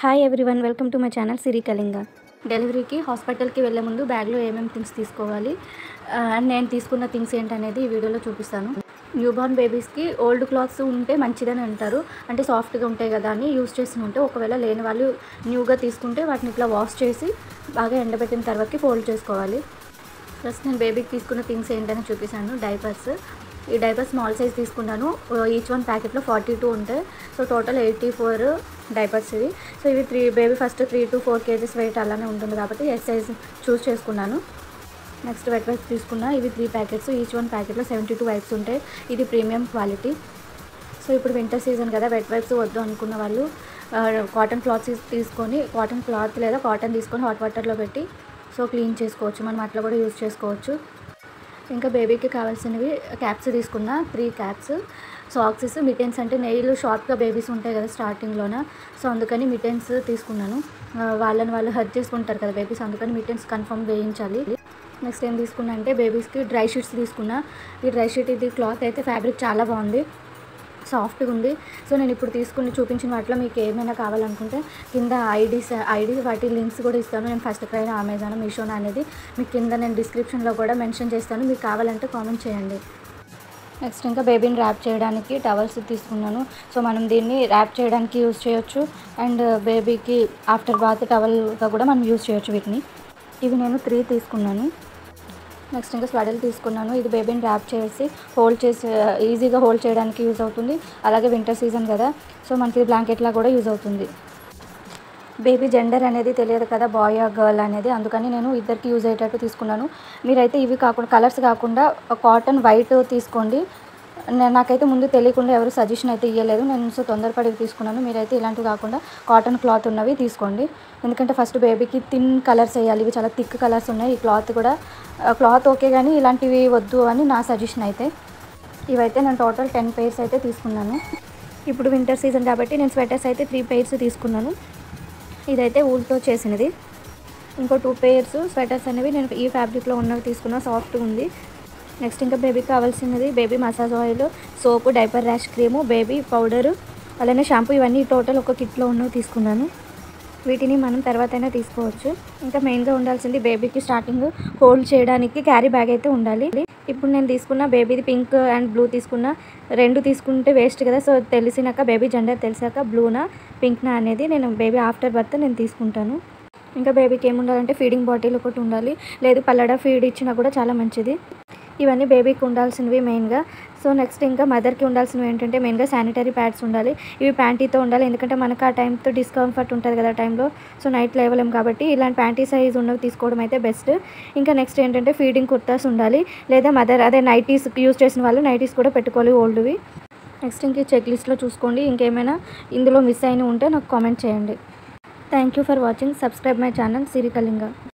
Hi everyone, welcome to my channel Siri Kalinga. డెలివరీకి హాస్పిటల్కి వెళ్ళే ముందు బ్యాగ్లో ఏమేమి థింగ్స్ తీసుకోవాలి అండ్ నేను తీసుకున్న థింగ్స్ ఏంటనేది ఈ వీడియోలో చూపిస్తాను. న్యూబార్న్ బేబీస్కి ఓల్డ్ క్లాత్స్ ఉంటే మంచిదని అంటారు, అంటే సాఫ్ట్గా ఉంటాయి కదా అని యూస్ చేసి ఉంటే. ఒకవేళ లేని వాళ్ళు న్యూగా తీసుకుంటే వాటిని ఇట్లా వాష్ చేసి బాగా ఎండబెట్టిన తర్వాతకి ఫోల్డ్ చేసుకోవాలి. ప్లస్ నేను బేబీకి తీసుకున్న థింగ్స్ ఏంటని చూపిస్తాను. డైపర్స్, ఈ డైపర్ స్మాల్ సైజ్ తీసుకున్నాను. ఈచ్ వన్ ప్యాకెట్లో 42 ఉంటాయి. సో టోటల్ 84 డైపర్స్ ఇవి. సో ఇవి baby first 3 to 4 kgs weight అలానే ఉంటుంది కాబట్టి ఎస్ సైజ్ చూస్ చేసుకున్నాను. నెక్స్ట్ వెట్ వైప్స్ తీసుకున్నా. ఇవి 3 ప్యాకెట్స్, ఈచ్ వన్ ప్యాకెట్లో 72 వైప్స్ ఉంటాయి. ఇది ప్రీమియం క్వాలిటీ. సో ఇప్పుడు వింటర్ సీజన్ కదా, వెట్ వైప్స్ వద్దు అనుకున్న వాళ్ళు కాటన్ క్లాత్స్ తీసుకొని, కాటన్ క్లాత్ లేదా కాటన్ తీసుకొని హాట్ వాటర్లో పెట్టి సో క్లీన్ చేసుకోవచ్చు. మనం అట్లా కూడా యూజ్ చేసుకోవచ్చు. ఇంకా బేబీకి కావాల్సినవి క్యాప్స్ తీసుకున్నా, 3 క్యాప్స్, సాక్సెస్, మిటెన్స్, అంటే నెయిల్ షార్ప్గా బేబీస్ ఉంటాయి కదా స్టార్టింగ్లోన, సో అందుకని మిటెన్స్ తీసుకున్నాను. వాళ్ళు హర్ట్ చేసుకుంటారు కదా బేబీస్, అందుకని మిటెన్స్ కన్ఫర్మ్ వేయించాలి. నెక్స్ట్ ఏం తీసుకున్నా అంటే బేబీస్కి డ్రై షీట్స్ తీసుకున్నా. ఈ డ్రై షీట్ ఇది క్లాత్ అయితే ఫ్యాబ్రిక్ చాలా బాగుంది, సాఫ్ట్గా ఉంది. సో నేను ఇప్పుడు చూపించిన వాటిలో మీకు ఏమైనా కావాలనుకుంటే కింద ఐడి వాటి లింక్స్ కూడా ఇస్తాను. నేను ఫస్ట్ క్రై అమెజాన్, మీషోనా అనేది మీకు కింద నేను డిస్క్రిప్షన్లో కూడా మెన్షన్ చేస్తాను. మీకు కావాలంటే కామెంట్ చేయండి. నెక్స్ట్ ఇంకా బేబీని ర్యాప్ చేయడానికి టవల్స్ తీసుకున్నాను. సో మనం దీన్ని ర్యాప్ చేయడానికి యూజ్ చేయొచ్చు అండ్ బేబీకి ఆఫ్టర్ బాత్ టవల్గా కూడా మనం యూజ్ చేయొచ్చు వీటిని. ఇవి నేను 3 తీసుకున్నాను. నెక్స్ట్ ఇంకా స్వెడల్ తీసుకున్నాను. ఇది బేబీని ర్యాప్ చేసి ఈజీగా హోల్డ్ చేయడానికి యూజ్ అవుతుంది. అలాగే వింటర్ సీజన్ కదా, సో మనకి బ్లాంకెట్లా కూడా యూజ్ అవుతుంది. బేబీ జెండర్ అనేది తెలియదు కదా, బాయ్ ఆ గర్ల్ అనేది, అందుకని నేను ఇద్దరికి యూజ్ అయ్యేటట్టు తీసుకున్నాను. మీరైతే ఇవి కాకుండా కలర్స్ కాకుండా కాటన్ వైట్ తీసుకోండి. నాకైతే ముందు తెలియకుండా ఎవరు సజెషన్ అయితే ఇవ్వలేదు, నేను సో తొందరపడి తీసుకున్నాను. మీరైతే ఇలాంటివి కాకుండా కాటన్ క్లాత్ ఉన్నవి తీసుకోండి. ఎందుకంటే ఫస్ట్ బేబీకి థిన్ కలర్స్ వేయాలి. ఇవి చాలా థిక్ కలర్స్ ఉన్నాయి. ఈ క్లాత్ ఓకే కానీ ఇలాంటివి వద్దు అని నా సజెషన్ అయితే. ఇవైతే నేను టోటల్ 10 pairs అయితే తీసుకున్నాను. ఇప్పుడు వింటర్ సీజన్ కాబట్టి నేను స్వెటర్స్ అయితే 3 pairs తీసుకున్నాను. ఇదైతే ఊల్తో చేసినది. ఇంకో 2 pairs స్వెటర్స్ అనేవి నేను ఈ ఫ్యాబ్రిక్లో ఉన్నవి తీసుకున్నా, సాఫ్ట్గా ఉంది. నెక్స్ట్ ఇంకా బేబీకి కావాల్సినది baby massage oil, soap, diaper rash cream, baby powder, అలానే షాంపూ, ఇవన్నీ టోటల్ ఒక కిట్లో ఉన్నవి తీసుకున్నాను. వీటిని మనం తర్వాత అయినా తీసుకోవచ్చు. ఇంకా మెయిన్గా ఉండాల్సింది బేబీకి స్టార్టింగ్ హోల్డ్ చేయడానికి క్యారీ బ్యాగ్ అయితే ఉండాలి. ఇప్పుడు నేను తీసుకున్న బేబీది పింక్ అండ్ బ్లూ తీసుకున్న. 2 తీసుకుంటే వేస్ట్ కదా, సో తెలిసినాక బేబీ జెండర్ తెలిసాక బ్లూనా పింక్నా అనేది నేను బేబీ ఆఫ్టర్ బర్త్ నేను తీసుకుంటాను. ఇంకా బేబీకి ఏముండాలంటే ఫీడింగ్ బాటిల్ ఒకటి ఉండాలి, లేదు పల్లడా ఫీడ్ ఇచ్చినా కూడా చాలా మంచిది. ఇవన్నీ బేబీకి ఉండాల్సినవి మెయిన్గా. సో నెక్స్ట్ ఇంకా మదర్కి ఉండాల్సినవి ఏంటంటే మెయిన్గా శానిటరీ ప్యాడ్స్ ఉండాలి. ఇవి ప్యాంటీతో ఉండాలి, ఎందుకంటే మనకు ఆ టైంతో డిస్కంఫర్ట్ ఉంటుంది కదా టైంలో, సో నైట్ లేవలేం కాబట్టి ఇలాంటి ప్యాంటీ సైజ్ ఉన్నవి తీసుకోవడం అయితే బెస్ట్. ఇంకా నెక్స్ట్ ఏంటంటే ఫీడింగ్ కుర్తాస్ ఉండాలి, లేదా అదే నైటీస్ యూజ్ చేసిన వాళ్ళు నైటీస్ కూడా పెట్టుకోవాలి ఓల్డ్వి. నెక్స్ట్ ఇంక చెక్ లిస్ట్లో చూసుకోండి. ఇంకేమైనా ఇందులో మిస్ అయిన ఉంటే నాకు కామెంట్ చేయండి. Thank you for watching. Subscribe my channel Siri Kalinga.